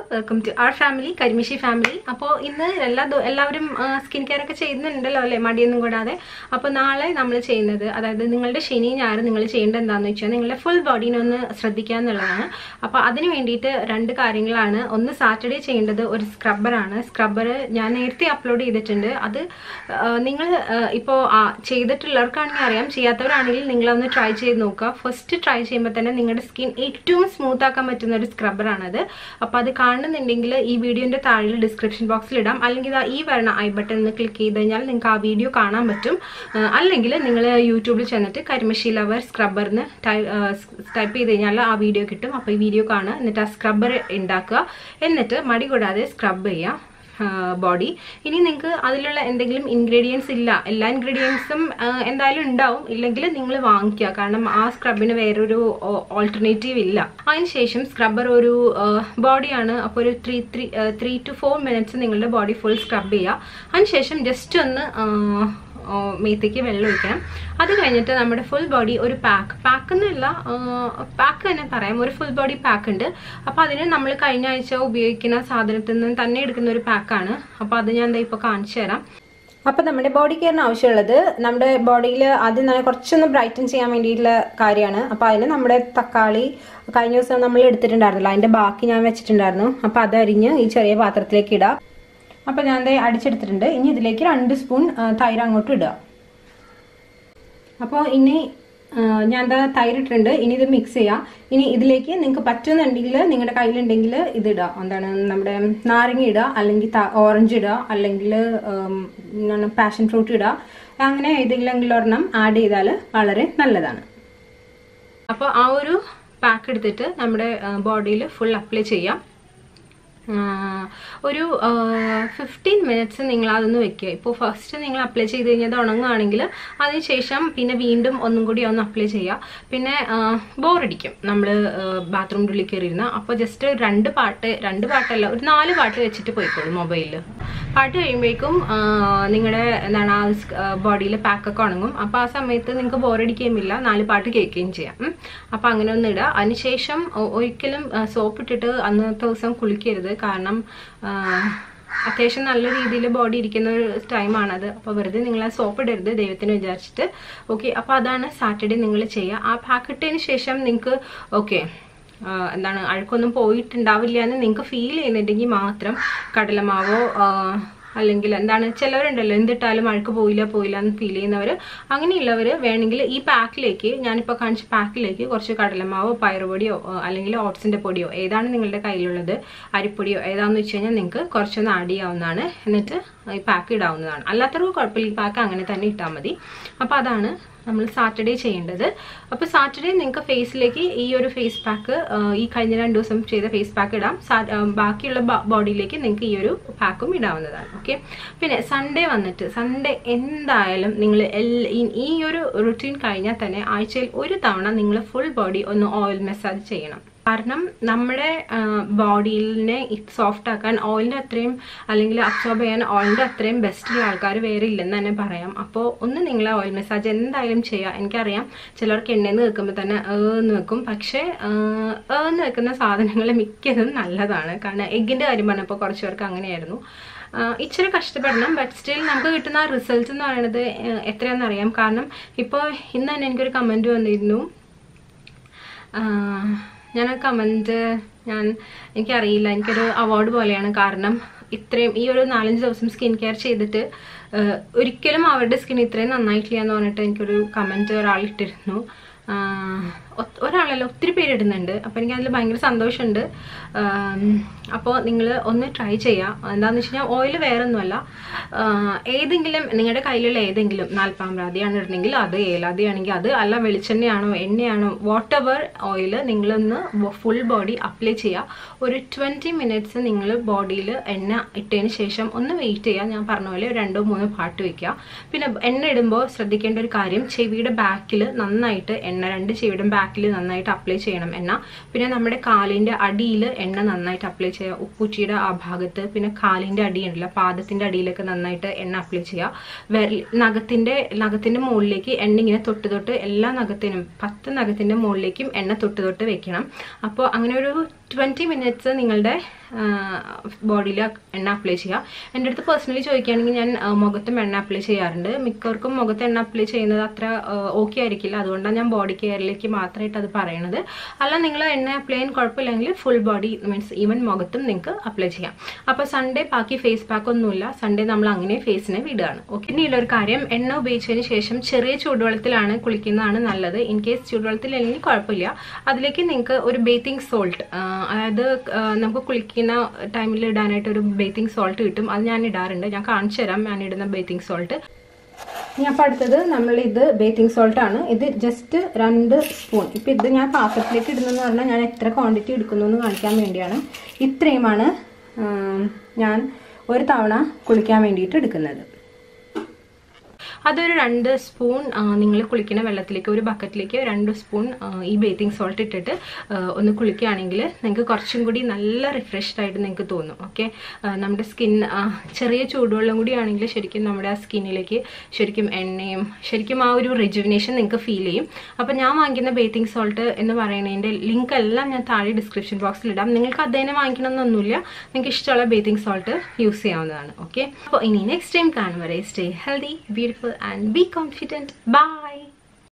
welcome to our family, Karimashi family. Now, എല്ലാവരും skin care ഒക്കെ ചെയ്യുന്നുണ്ടല്ലോ അല്ലേ, മടിയൊന്നും കൂടാതെ. അപ്പോൾ നാളെ നമ്മൾ ചെയ്യുന്നത്, അതായത് നിങ്ങളുടെ ശനി ഞായർ നിങ്ങൾ ചെയ്യേണ്ടത് എന്താണെന്ന് വെച്ചാൽ നിങ്ങളുടെ ഫുൾ ബോഡീനെ ഒന്ന് ശ്രദ്ധിക്കുക എന്നുള്ളതാണ്. അപ്പോൾ അതിന് വേണ്ടിയിട്ട് രണ്ട് കാര്യങ്ങളാണ്. ഒന്ന് സാറ്റർഡേ ചെയ്യേണ്ടത് ഒരു സ്ക്രബ്ബറാണ്. സ്ക്രബ്ബർ ഞാൻ നേരത്തെ അപ്ലോഡ് ചെയ്തിട്ടുണ്ട്. അത് നിങ്ങൾ ഇപ്പോൾ ചെയ്തിട്ടുള്ളവർക്കാണെങ്കിൽ അറിയാം, ചെയ്യാത്തവരാണെങ്കിൽ നിങ്ങളൊന്ന് ട്രൈ ചെയ്ത് നോക്കുക. ഫസ്റ്റ് ട്രൈ ചെയ്യുമ്പോൾ തന്നെ നിങ്ങളുടെ സ്കിൻ ഏറ്റവും സ്മൂത്ത് ആക്കാൻ പറ്റുന്ന ഒരു സ്ക്രബ്ബറാണത്. അപ്പോൾ അത് കാണുന്നുണ്ടെങ്കിൽ ഈ വീഡിയോന്റെ താഴെ ഡിസ്ക്രിപ്ഷൻ ബോക്സിൽ ഇടാം, അല്ലെങ്കിൽ ഈ വരണ ഐ ബട്ടൺ ഒന്ന് ക്ലിക്ക് ചെയ്ത് കഴിഞ്ഞാൽ നിങ്ങൾക്ക് ആ വീഡിയോ കാണാൻ പറ്റും. അല്ലെങ്കിൽ നിങ്ങൾ യൂട്യൂബിൽ ചെന്നിട്ട് കരിമഷി ലവർ സ്ക്രബ്ബറിന് ടൈപ്പ് ചെയ്ത് കഴിഞ്ഞാൽ ആ വീഡിയോ കിട്ടും. അപ്പോൾ ഈ വീഡിയോ കാണുക, എന്നിട്ട് ആ സ്ക്രബ്ബർ ഉണ്ടാക്കുക, എന്നിട്ട് മടി കൂടാതെ സ്ക്രബ് ചെയ്യുക ബോഡി. ഇനി നിങ്ങൾക്ക് അതിലുള്ള എന്തെങ്കിലും ഇൻഗ്രീഡിയൻസ് ഇല്ല, എല്ലാ ഇൻഗ്രീഡിയൻസും എന്തായാലും ഉണ്ടാവും, ഇല്ലെങ്കിൽ നിങ്ങൾ വാങ്ങിക്കുക. കാരണം ആ സ്ക്രബിന് വേറൊരു ഓൾട്ടർനേറ്റീവ് ഇല്ല. അതിനുശേഷം സ്ക്രബ്ബർ ഒരു ബോഡിയാണ്, അപ്പോൾ ഒരു 3 to 4 മിനിറ്റ്സ് നിങ്ങളുടെ ബോഡി ഫുൾ സ്ക്രബ് ചെയ്യുക. അതിനുശേഷം ജസ്റ്റ് ഒന്ന് മേത്തേക്ക് വെള്ളം ഒഴിക്കണം. അത് കഴിഞ്ഞിട്ട് നമ്മുടെ ഫുൾ ബോഡി ഒരു പാക്ക് എന്നല്ല, പാക്ക് തന്നെ പറയാം, ഒരു ഫുൾ ബോഡി പാക്ക് ഉണ്ട്. അപ്പോൾ അതിന് നമ്മൾ കഴിഞ്ഞ ആഴ്ച ഉപയോഗിക്കുന്ന സാധനത്തിൽ നിന്ന് തന്നെ എടുക്കുന്ന ഒരു പാക്കാണ്. അപ്പോൾ അത് ഞാൻ ഇപ്പോൾ കാണിച്ചു തരാം. അപ്പോൾ നമ്മുടെ ബോഡി കെയറിന് ആവശ്യമുള്ളത്, നമ്മുടെ ബോഡിയിൽ ആദ്യം തന്നെ കുറച്ചൊന്ന് ബ്രൈറ്റൻ ചെയ്യാൻ വേണ്ടിയിട്ടുള്ള കാര്യമാണ്. അപ്പോൾ അതിന് നമ്മുടെ തക്കാളി കഴിഞ്ഞ ദിവസം നമ്മൾ എടുത്തിട്ടുണ്ടായിരുന്നല്ലോ, അതിൻ്റെ ബാക്കി ഞാൻ വെച്ചിട്ടുണ്ടായിരുന്നു. അപ്പോൾ അതരിഞ്ഞ് ഈ ചെറിയ പാത്രത്തിലേക്ക് ഇടാം. അപ്പോൾ ഞാൻ അടിച്ചെടുത്തിട്ടുണ്ട്. ഇനി ഇതിലേക്ക് 2 സ്പൂൺ തൈര് അങ്ങോട്ട് ഇടുക. അപ്പോൾ ഇനി ഞാൻ തൈര് ഇട്ടിട്ടുണ്ട്. ഇനി ഇത് മിക്സ് ചെയ്യാം. ഇനി ഇതിലേക്ക് നിങ്ങൾക്ക് പറ്റുന്നുണ്ടെങ്കിൽ, നിങ്ങളുടെ കയ്യിലുണ്ടെങ്കിൽ ഇതിടുക, എന്താണ് നമ്മുടെ നാരങ്ങ ഇടുക, അല്ലെങ്കിൽ ഓറഞ്ച് ഇടുക, അല്ലെങ്കിൽ പാഷൻ ഫ്രൂട്ട് ഇടുക. അങ്ങനെ ഏതെങ്കിലും ഒരെണ്ണം ആഡ് ചെയ്താൽ വളരെ നല്ലതാണ്. അപ്പോൾ ആ ഒരു പാക്ക് എടുത്തിട്ട് നമ്മുടെ ബോഡിയിൽ ഫുൾ അപ്ലൈ ചെയ്യാം. ഒരു 15 മിനിറ്റ്സ് നിങ്ങൾ അതൊന്ന് വെക്കുക. ഇപ്പോൾ ഫസ്റ്റ് നിങ്ങൾ അപ്ലൈ ചെയ്ത് കഴിഞ്ഞാൽ അത് ഉണങ്ങുകയാണെങ്കിൽ അതിനുശേഷം പിന്നെ വീണ്ടും ഒന്നും കൂടി ഒന്ന് അപ്ലൈ ചെയ്യുക. പിന്നെ ബോറടിക്കും നമ്മൾ ബാത്റൂമിൻ്റെ ഉള്ളിൽ കയറിയിരുന്ന. അപ്പോൾ ജസ്റ്റ് 2 പാട്ടല്ല, ഒരു 4 പാട്ട് വെച്ചിട്ട് പോയിക്കോളൂ മൊബൈലിൽ. പാട്ട് കഴിയുമ്പോഴേക്കും നിങ്ങളുടെ എന്താണ് ആ ബോഡിയിൽ പാക്കൊക്കെ ഉണങ്ങും. അപ്പോൾ ആ സമയത്ത് നിങ്ങൾക്ക് ബോറടിക്കുകയുമില്ല, 4 പാട്ട് കേൾക്കുകയും ചെയ്യാം. അപ്പോൾ അങ്ങനെ ഒന്ന് ഇടുക. അതിനുശേഷം ഒരിക്കലും സോപ്പ് ഇട്ടിട്ട് അന്നത്തെ ദിവസം കുളിക്കരുത്. കാരണം അത്യാവശ്യം നല്ല രീതിയിൽ ബോഡി ഇരിക്കുന്ന ഒരു ടൈമാണത്. അപ്പോൾ വെറുതെ നിങ്ങൾ ആ സോപ്പ് ഇടരുത്, ദൈവത്തിന് വിചാരിച്ചിട്ട്. ഓക്കെ, അപ്പോൾ അതാണ് സാറ്റർഡേ നിങ്ങൾ ചെയ്യുക. ആ പാക്ക് ഇട്ടതിന് ശേഷം നിങ്ങൾക്ക് ഓക്കെ എന്താണ് അഴുക്കൊന്നും പോയിട്ടുണ്ടാവില്ല എന്ന് നിങ്ങൾക്ക് ഫീൽ ചെയ്യുന്നുണ്ടെങ്കിൽ മാത്രം കടലമാവോ അല്ലെങ്കിൽ എന്താണ് ചിലവരുണ്ടല്ലോ എന്തിട്ടാലും അഴുക്ക് പോയില്ല എന്ന് ഫീൽ ചെയ്യുന്നവർ, അങ്ങനെയുള്ളവർ വേണമെങ്കിൽ ഈ പാക്കിലേക്ക്, ഞാനിപ്പോൾ കാണിച്ച പാക്കിലേക്ക് കുറച്ച് കടലമാവോ പയറുപൊടിയോ അല്ലെങ്കിൽ ഓട്സിൻ്റെ പൊടിയോ ഏതാണ് നിങ്ങളുടെ കയ്യിലുള്ളത്, അരിപ്പൊടിയോ ഏതാണെന്ന് വെച്ച് കഴിഞ്ഞാൽ നിങ്ങൾക്ക് കുറച്ചൊന്ന് ആഡ് ചെയ്യാവുന്നതാണ്. എന്നിട്ട് ഈ പാക്ക് ഇടാവുന്നതാണ്. അല്ലാത്തവർക്ക് കുഴപ്പമില്ല, ഈ പാക്ക് അങ്ങനെ തന്നെ ഇട്ടാൽ മതി. അപ്പോൾ അതാണ് നമ്മൾ സാറ്റർഡേ ചെയ്യേണ്ടത്. അപ്പോൾ സാറ്റർഡേ നിങ്ങൾക്ക് ഫേസിലേക്ക് ഈ ഒരു ഫേസ് പാക്ക്, ഈ കഴിഞ്ഞ 2 ദിവസം ചെയ്ത ഫേസ് പാക്ക് ഇടാം. ബാക്കിയുള്ള ബോഡിയിലേക്ക് നിങ്ങൾക്ക് ഈ ഒരു പാക്കും ഇടാവുന്നതാണ്. ഓക്കെ, പിന്നെ സൺഡേ എന്തായാലും നിങ്ങൾ ഈ ഒരു റുട്ടീൻ കഴിഞ്ഞാൽ തന്നെ ആഴ്ചയിൽ ഒരു തവണ നിങ്ങൾ ഫുൾ ബോഡി ഒന്ന് ഓയിൽ മസാജ് ചെയ്യണം. കാരണം നമ്മുടെ ബോഡിയിനെ സോഫ്റ്റ് ആക്കാൻ ഓയിലിൻ്റെ അത്രയും, അല്ലെങ്കിൽ അബ്സോർബ് ചെയ്യാൻ ഓയിലിൻ്റെ അത്രയും ബെസ്റ്റുള്ള ആൾക്കാർ വേറെ ഇല്ലെന്ന് തന്നെ പറയാം. അപ്പോൾ ഒന്ന് നിങ്ങൾ ഓയിൽ മസാജ് എന്തായാലും ചെയ്യുക. എനിക്കറിയാം ചിലർക്ക് എണ്ണയിൽ നിന്ന് വെക്കുമ്പോൾ തന്നെ എന്ന് വെക്കും, പക്ഷേ എന്ന് വെക്കുന്ന സാധനങ്ങൾ മിക്കതും നല്ലതാണ്. കാരണം എഗ്ഗിൻ്റെ കാര്യം പറഞ്ഞപ്പോൾ കുറച്ച് പേർക്ക് അങ്ങനെയായിരുന്നു. ഇച്ചിരി കഷ്ടപ്പെടണം, ബട്ട് സ്റ്റിൽ നമുക്ക് കിട്ടുന്ന റിസൾട്ട് എന്ന് പറയുന്നത് എത്രയാണെന്നറിയാം. കാരണം ഇപ്പോൾ ഇന്ന് തന്നെ എനിക്കൊരു കമൻറ്റ് വന്നിരുന്നു. ഞാൻ ആ കമൻറ്റ് എനിക്കറിയില്ല, എനിക്കൊരു അവാർഡ് പോലെയാണ്. കാരണം ഇത്രയും ഈ ഒരു 4-5 ദിവസം സ്കിൻ കെയർ ചെയ്തിട്ട് ഒരിക്കലും അവരുടെ സ്കിൻ ഇത്രയും നന്നായിട്ടില്ല എന്ന് പറഞ്ഞിട്ട് എനിക്കൊരു കമൻറ്റ് ഒരാൾ ഇട്ടിരുന്നു. ഒരാളല്ല, ഒത്തിരി പേര് ഇടുന്നുണ്ട്. അപ്പോൾ എനിക്കതിൽ ഭയങ്കര സന്തോഷമുണ്ട്. അപ്പോൾ നിങ്ങൾ ഒന്ന് ട്രൈ ചെയ്യുക. എന്താണെന്ന് വെച്ച് കഴിഞ്ഞാൽ ഓയിൽ വേറെ ഒന്നുമല്ല, ഏതെങ്കിലും നിങ്ങളുടെ കയ്യിലുള്ള ഏതെങ്കിലും നാൽപ്പാമ്പ്രാതിയാണ് ഇടണമെങ്കിൽ അത്, ഏലാതിയാണെങ്കിൽ അത്, അല്ല വെളിച്ചെണ്ണയാണോ എണ്ണയാണോ വാട്ടെവർ ഓയിൽ നിങ്ങളൊന്ന് ഫുൾ ബോഡി അപ്ലൈ ചെയ്യുക. ഒരു 20 മിനിറ്റ്സ് നിങ്ങൾ ബോഡിയിൽ എണ്ണ ഇട്ടതിന് ശേഷം ഒന്ന് വെയിറ്റ് ചെയ്യുക. ഞാൻ പറഞ്ഞ പോലെ 2-3 പാട്ട് വയ്ക്കുക. പിന്നെ എണ്ണ ഇടുമ്പോൾ ശ്രദ്ധിക്കേണ്ട ഒരു കാര്യം, ചെവിയുടെ ബാക്കിൽ നന്നായിട്ട് എണ്ണ, 2 ചെവിയുടെ ബാക്കിൽ നന്നായിട്ട് അപ്ലൈ ചെയ്യണം എണ്ണ. പിന്നെ നമ്മുടെ കാലിൻ്റെ അടിയിൽ എണ്ണ നന്നായിട്ട് അപ്ലൈ ചെയ്യുക, ഉപ്പൂറ്റിയുടെ ആ ഭാഗത്ത്. പിന്നെ കാലിൻ്റെ അടിയുണ്ടല്ലോ, പാദത്തിൻ്റെ അടിയിലൊക്കെ നന്നായിട്ട് എണ്ണ അപ്ലൈ ചെയ്യുക. നഖത്തിൻ്റെ മുകളിലേക്ക് എണ്ണ ഇങ്ങനെ തൊട്ട് എല്ലാ നഖത്തിനും 10 നഖത്തിൻ്റെ മുകളിലേക്കും എണ്ണ തൊട്ട് വെക്കണം. അപ്പോൾ അങ്ങനെ ഒരു 20 minutes നിങ്ങളുടെ ബോഡിയിൽ എണ്ണ അപ്ലൈ ചെയ്യുക. എൻ്റെ അടുത്ത് പേഴ്സണലി ചോദിക്കുകയാണെങ്കിൽ ഞാൻ മുഖത്തും എണ്ണ അപ്ലൈ ചെയ്യാറുണ്ട്. മിക്കവർക്കും മുഖത്ത് എണ്ണ അപ്ലൈ ചെയ്യുന്നത് അത്ര ഓക്കെ ആയിരിക്കില്ല, അതുകൊണ്ടാണ് ഞാൻ ബോഡി കെയറിലേക്ക് മാത്രമായിട്ട് അത് പറയണത്. അല്ല നിങ്ങൾ എണ്ണ അപ്ലൈ ചെയ്യാൻ കുഴപ്പമില്ലെങ്കിൽ ഫുൾ ബോഡി മീൻസ് ഈവൻ മുഖത്തും നിങ്ങൾക്ക് അപ്ലൈ ചെയ്യാം. അപ്പോൾ സൺഡേ ബാക്കി ഫേസ് പാക്ക് ഒന്നുമില്ല, സൺഡേ നമ്മൾ അങ്ങനെ ഫേസിനെ വിടുകയാണ്. ഓക്കെ, ഇനിയുള്ളൊരു കാര്യം, എണ്ണ ഉപയോഗിച്ചതിന് ശേഷം ചെറിയ ചൂടുവെള്ളത്തിലാണ് കുളിക്കുന്നതാണ് നല്ലത്. ഇൻ കേസ് ചൂടുവെള്ളത്തിലല്ലെങ്കിൽ കുഴപ്പമില്ല, അതിലേക്ക് നിങ്ങൾക്ക് ഒരു ബേത്തിങ് സോൾട്ട്, അതായത് നമുക്ക് കുളിക്കുന്ന ടൈമിൽ ഇടാനായിട്ട് ഒരു ബേത്തിങ് സോൾട്ട് കിട്ടും, അത് ഞാൻ ഇടാറുണ്ട്. ഞാൻ കാണിച്ചു തരാം ഞാൻ ഇടുന്ന ബേത്തിങ് സോൾട്ട്. ഞാൻ അപ്പോൾ അടുത്തത് നമ്മളിത് ബേത്തിങ് സോൾട്ടാണ്. ഇത് ജസ്റ്റ് 2 സ്പൂൺ. ഇപ്പം ഇത് ഞാൻ പാത്രത്തിലേക്ക് ഇടുന്നതെന്ന് പറഞ്ഞാൽ ഞാൻ എത്ര ക്വാണ്ടിറ്റി എടുക്കുന്നു എന്ന് കാണിക്കാൻ വേണ്ടിയാണ്. ഇത്രയുമാണ് ഞാൻ ഒരു തവണ കുളിക്കാൻ വേണ്ടിയിട്ട് എടുക്കുന്നത്. അതൊരു 2 സ്പൂൺ നിങ്ങൾ കുളിക്കുന്ന വെള്ളത്തിലേക്ക്, ഒരു ബക്കറ്റിലേക്ക് 2 സ്പൂൺ ഈ ബേത്തിങ് സോൾട്ട് ഇട്ടിട്ട് ഒന്ന് കുളിക്കുകയാണെങ്കിൽ നിങ്ങൾക്ക് കുറച്ചും കൂടി നല്ല റിഫ്രഷ്ഡ് ആയിട്ട് നിങ്ങൾക്ക് തോന്നും. ഓക്കെ, നമ്മുടെ സ്കിൻ ചെറിയ ചൂടുവെള്ളം കൂടി ആണെങ്കിൽ ശരിക്കും നമ്മുടെ ആ സ്കിന്നിലേക്ക് ശരിക്കും എണ്ണയും ശരിക്കും ആ ഒരു റിജുവിനേഷൻ നിങ്ങൾക്ക് ഫീൽ ചെയ്യും. അപ്പോൾ ഞാൻ വാങ്ങിക്കുന്ന ബേത്തിങ് സോൾട്ട് എന്ന് പറയുന്നതിൻ്റെ ലിങ്ക് എല്ലാം ഞാൻ താഴെ ഡിസ്ക്രിപ്ഷൻ ബോക്സിൽ ഇടാം. നിങ്ങൾക്ക് അത് തന്നെ വാങ്ങിക്കണമെന്നൊന്നുമില്ല, നിങ്ങൾക്ക് ഇഷ്ടമുള്ള ബേത്തിങ് സോൾട്ട് യൂസ് ചെയ്യാവുന്നതാണ്. ഓക്കെ, അപ്പോൾ ഇനി നെക്സ്റ്റ് ടൈം കാണും വരെ stay healthy, beautiful and be confident. Bye.